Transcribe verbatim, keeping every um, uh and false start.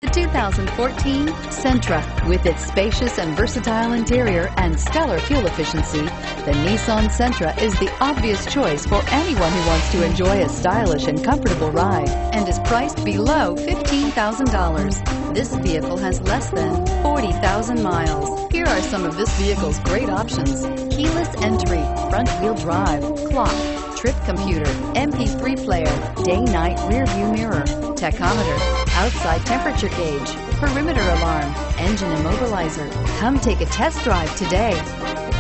The two thousand fourteen Sentra. With its spacious and versatile interior and stellar fuel efficiency, the Nissan Sentra is the obvious choice for anyone who wants to enjoy a stylish and comfortable ride and is priced below fifteen thousand dollars. This vehicle has less than forty thousand miles. Here are some of this vehicle's great options: keyless entry, front-wheel drive, clock, trip computer, M P three player, day-night rear-view mirror, tachometer, outside temperature gauge, perimeter alarm, engine immobilizer. Come take a test drive today.